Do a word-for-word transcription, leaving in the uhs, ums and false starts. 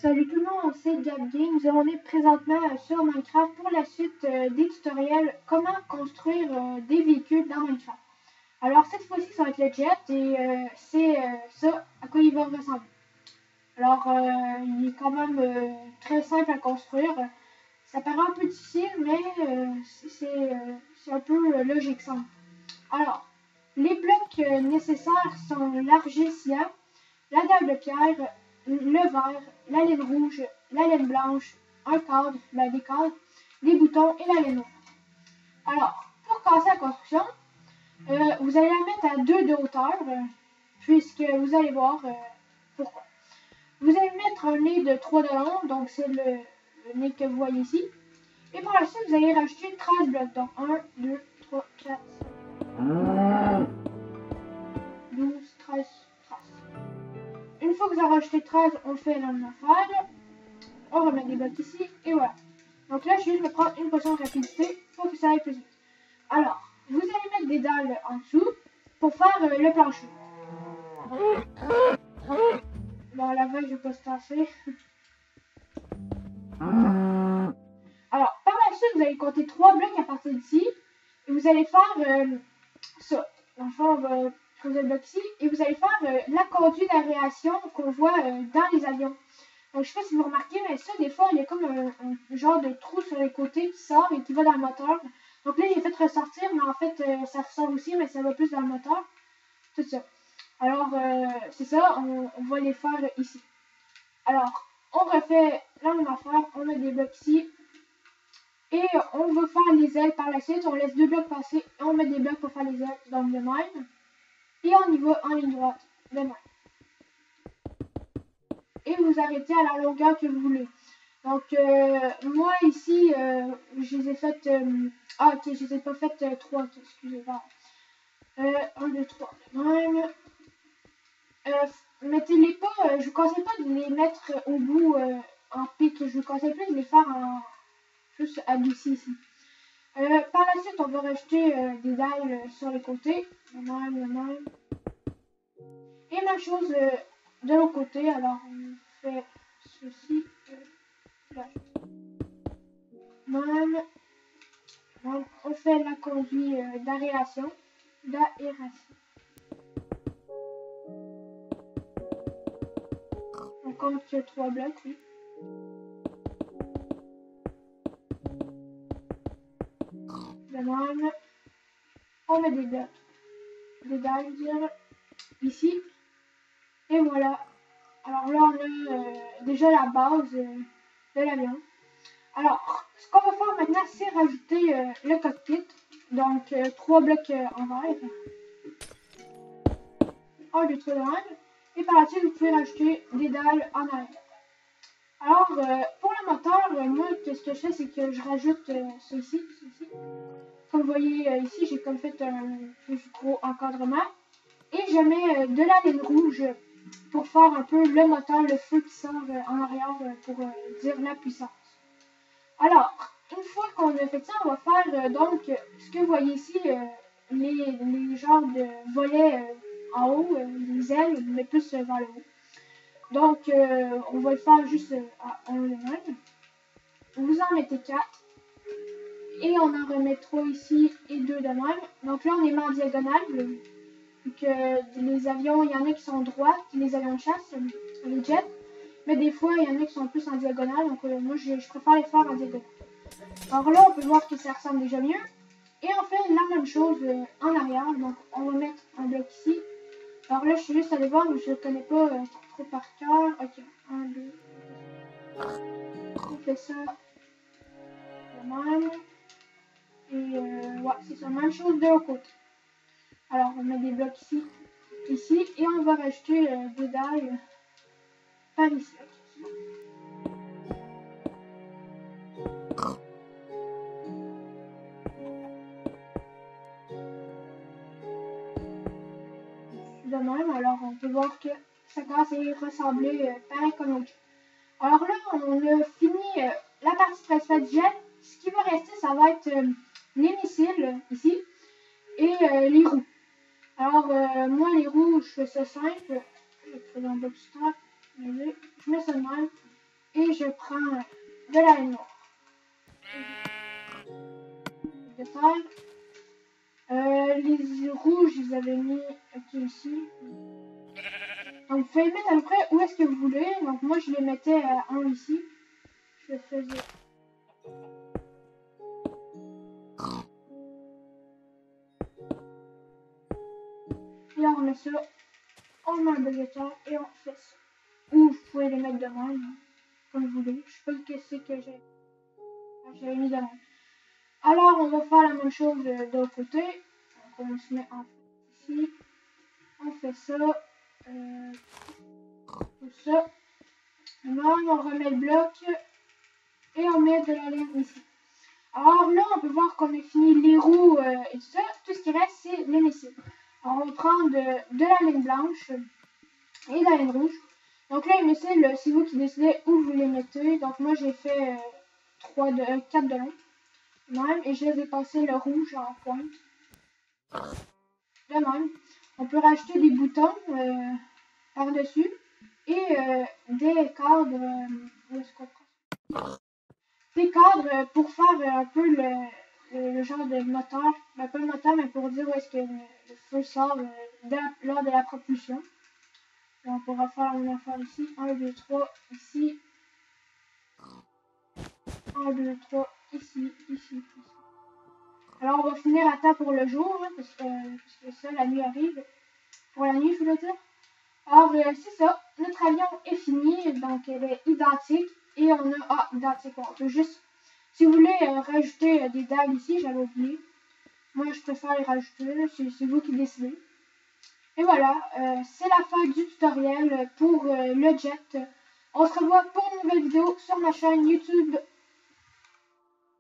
Salut tout le monde, c'est GabGames et on est présentement sur Minecraft pour la suite euh, des tutoriels comment construire euh, des véhicules dans Minecraft. Alors cette fois-ci ça va être le jet et euh, c'est euh, ça à quoi il va ressembler. Alors euh, il est quand même euh, très simple à construire. Ça paraît un peu difficile mais euh, c'est euh, un peu euh, logique ça. Alors les blocs euh, nécessaires sont l'argile-cyan, la dalle de pierre, le verre, la laine rouge, la laine blanche, un cadre, ben des cadres, des boutons et la laine noire. Alors, pour casser la construction, euh, vous allez la mettre à deux de hauteur, euh, puisque vous allez voir euh, pourquoi. Vous allez mettre un nez de trois de long, donc c'est le, le nez que vous voyez ici. Et par la suite, vous allez rajouter treize blocs, donc un, deux, trois, quatre, cinq, douze, treize, treize. Une fois que vous avez rajouté treize, on fait la même affaire. On remet des blocs ici et voilà. Donc là, je vais prendre une potion de rapidité pour que ça aille plus vite. Alors, vous allez mettre des dalles en dessous pour faire euh, le plancher. Bon, la veille, je vais pas se tasser. Alors, par la suite, vous allez compter trois blocs à partir d'ici et vous allez faire euh, ça. Dans le fond, on va creuser le bloc ici et vous allez faire euh, la conduite d'aération qu'on voit euh, dans les avions. Donc, je sais pas si vous remarquez, mais ça, des fois, il y a comme un, un genre de trou sur les côtés qui sort et qui va dans le moteur. Donc là, j'ai fait ressortir, mais en fait, euh, ça ressort aussi, mais ça va plus dans le moteur. Tout ça. Alors, euh, c'est ça, on, on va les faire ici. Alors, on refait la même affaire, on met des blocs ici. Et on va faire les ailes par la suite, on laisse deux blocs passer, et on met des blocs pour faire les ailes, donc de même. Et on y va en ligne droite, de même. Et vous arrêtez à la longueur que vous voulez. Donc, euh, moi ici, euh, je les ai faites. Euh, ah, ok, je les ai pas faites euh, trois, okay, excusez-moi. Euh, un, deux, trois, de même. Euh, Mettez-les pas, euh, je vous conseille pas de les mettre au bout euh, en pic, je vous conseille plus de les faire en juste adoucis ici. Euh, par la suite, on va rajouter euh, des dalles sur les côtés, de même, de même. Et même chose euh, de l'autre côté, alors on fait ceci. Euh, là. Même. Donc, on fait la conduite euh, d'aération. D'aération. On compte que trois blocs, oui. De même, on met des blocs. Des dalles, dire, ici. Et voilà. Alors là, on a euh, déjà la base euh, de l'avion. Alors, ce qu'on va faire maintenant, c'est rajouter euh, le cockpit. Donc, euh, trois blocs euh, en verre. Un, deux, trois, de et par la suite, vous pouvez rajouter des dalles en arrière. Alors, euh, pour le moteur, euh, moi, ce que je fais, c'est que je rajoute euh, ceci, ceci. Comme vous voyez euh, ici, j'ai comme fait un plus gros encadrement. Et je mets euh, de la laine rouge pour faire un peu le moteur, le feu qui sort euh, en arrière euh, pour euh, dire la puissance. Alors, une fois qu'on a fait ça, on va faire euh, donc ce que vous voyez ici, euh, les, les genres de volets euh, en haut, euh, les ailes, mais plus euh, vers le haut. Donc, euh, on va le faire juste euh, à un level. Vous en mettez quatre. Et on en remet trois ici et deux de même. Donc là, on les met en diagonale. Vu que les avions, il y en a qui sont droits, les avions de chasse, les jets. Mais des fois, il y en a qui sont plus en diagonale. Donc euh, moi, je, je préfère les faire en diagonale. Alors là, on peut voir que ça ressemble déjà mieux. Et on fait la même chose euh, en arrière. Donc, on va mettre un bloc ici. Alors là, je suis juste allée voir, mais je ne le connais pas euh, trop par cœur. Ok, un, deux. On fait ça de même. Et euh, ouais, c'est ça, même chose de l'autre côté. Alors, on met des blocs ici, ici, et on va rajouter euh, des dalles par ici. De même, alors on peut voir que ça commence à y ressembler euh, pareil comme l'autre. Alors là, on a fini euh, la partie principale du jet. Ce qui va rester, ça va être euh, les missiles, ici, et euh, les roues. Alors, euh, moi, les roues, je fais ça simple. Je fais un bloc stop. Je mets ça de même. et je prends de la laine noire. De terre. Euh, les rouges, je les avais mis ok, ici. Donc, vous pouvez mettre à peu près où est-ce que vous voulez. Donc, moi, je les mettais à un ici. Je le faisais. Et là, on met ça. On met un budgétaire et on fait ça. Ou vous pouvez les mettre de même, hein, comme vous voulez. Je sais pas ce que c'est que j'ai. J'avais mis de même. Alors, on va faire la même chose de, de l'autre côté. Donc, on se met en ici. On fait ça. Euh, tout ça. Même, on remet le bloc. Et on met de la laine ici. Alors là, on peut voir qu'on a fini les roues euh, et tout ça. Tout ce qui reste, c'est les lessives. Alors, on va prendre de, de la laine blanche et de la laine rouge. Donc là, les lessives, c'est vous qui décidez où vous les mettez. Donc moi, j'ai fait euh, trois de, euh, quatre de long. Même, et je les ai passé le rouge en pointe. De même, on peut rajouter des boutons euh, par-dessus et euh, des cadres. Euh, où est-ce qu'on prend? Des cadres pour faire un peu le, le, le genre de moteur, ben pas le moteur, mais pour dire où est-ce que le, le feu sort euh, de, lors de la propulsion. Et on pourra faire la même affaire ici. un, deux, trois, ici. un, deux, trois, ici, ici, ici. Alors on va finir à temps pour le jour, hein, parce, que, parce que ça, la nuit arrive. Pour la nuit, je voulais dire. Alors euh, c'est ça, notre avion est fini, donc elle est identique. Et on a, ah, identique, on peut juste... Si vous voulez euh, rajouter euh, des dalles ici, j'avais oublié. Moi, je préfère les rajouter, c'est vous qui décidez. Et voilà, euh, c'est la fin du tutoriel pour euh, le jet. On se revoit pour une nouvelle vidéo sur ma chaîne YouTube.